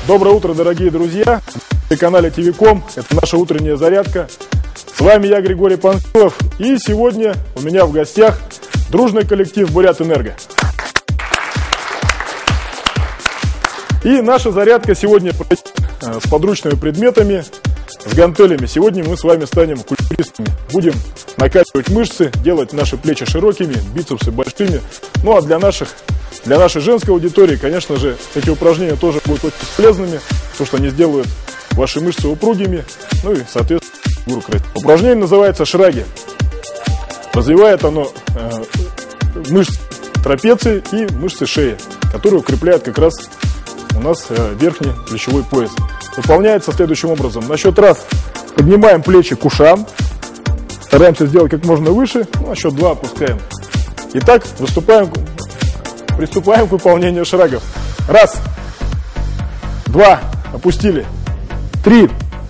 Доброе утро, дорогие друзья! На канале ТВ.ком. Это наша утренняя зарядка. С вами я, Григорий Панфилов. И сегодня у меня в гостях дружный коллектив «Бурятэнерго». И наша зарядка сегодня с подручными предметами, с гантелями. Сегодня мы с вами станем культуристами. Будем накачивать мышцы, делать наши плечи широкими, бицепсы большими. Ну а для нашей женской аудитории, конечно же, эти упражнения тоже будут очень полезными, потому что они сделают ваши мышцы упругими, ну и, соответственно, фигуру красивой. Упражнение называется шраги. Развивает оно мышцы трапеции и мышцы шеи, которые укрепляют как раз у нас верхний плечевой пояс. Выполняется следующим образом. На счет раз поднимаем плечи к ушам, стараемся сделать как можно выше, на счет 2 опускаем. Итак, приступаем к выполнению шрагов. Раз, два, опустили. 3,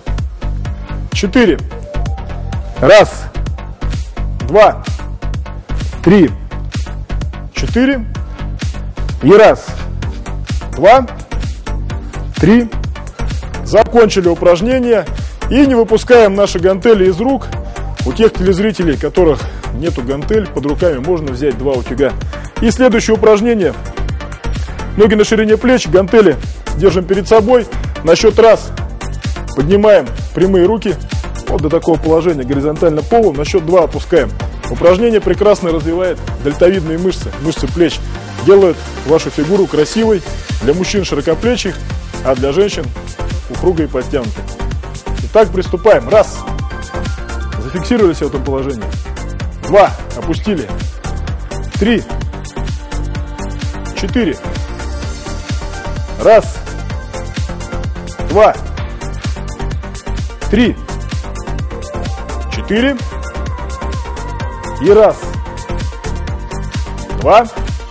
4. Раз, два, 3, 4. И раз, два, 3. Закончили упражнение. И не выпускаем наши гантели из рук. У тех телезрителей, у которых нету гантель, под руками можно взять 2 утюга. И следующее упражнение. Ноги на ширине плеч, гантели держим перед собой. На счет раз поднимаем прямые руки вот до такого положения, горизонтально полу. На счет 2 опускаем. Упражнение прекрасно развивает дельтовидные мышцы, мышцы плеч. Делает вашу фигуру красивой. Для мужчин широкоплечих, а для женщин упругой и подтянутой. Итак, приступаем. Раз. Зафиксировались в этом положении. 2. Опустили. 3. 4. Раз. 2. 3. 4. И раз. 2.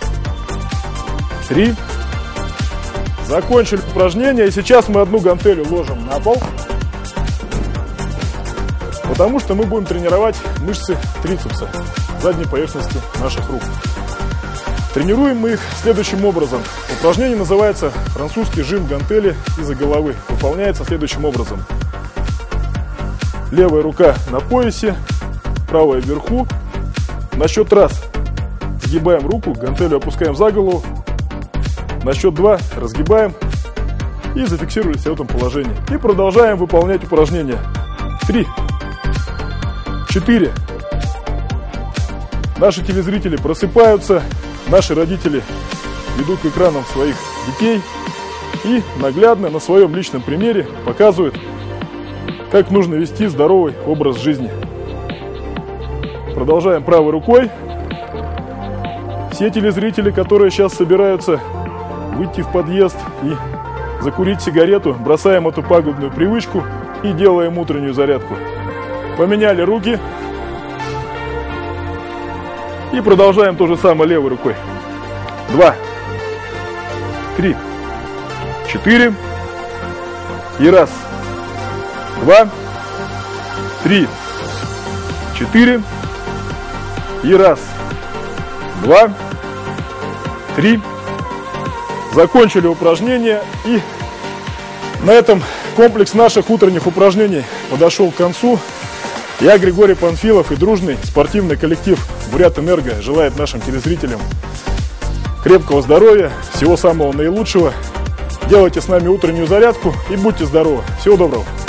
3. Закончили упражнение. И сейчас мы одну гантель ложим на пол. Потому что мы будем тренировать мышцы трицепса, задней поверхности наших рук. Тренируем мы их следующим образом. Упражнение называется французский жим гантели из-за головы. Выполняется следующим образом. Левая рука на поясе, правая вверху. На счет раз сгибаем руку, гантелью опускаем за голову. На счет 2 разгибаем и зафиксировались в этом положении. И продолжаем выполнять упражнение. 3, 4. Наши телезрители просыпаются, наши родители ведут к экранам своих детей и наглядно на своем личном примере показывают, как нужно вести здоровый образ жизни. Продолжаем правой рукой. Все телезрители, которые сейчас собираются выйти в подъезд и закурить сигарету, бросаем эту пагубную привычку и делаем утреннюю зарядку. Поменяли руки. И продолжаем то же самое левой рукой. 2, 3, 4. И раз, 2, 3, 4. И раз, 2, 3. Закончили упражнение. И на этом комплекс наших утренних упражнений подошел к концу. Я, Григорий Панфилов, и дружный спортивный коллектив «Бурятэнерго» желает нашим телезрителям крепкого здоровья, всего самого наилучшего. Делайте с нами утреннюю зарядку и будьте здоровы. Всего доброго!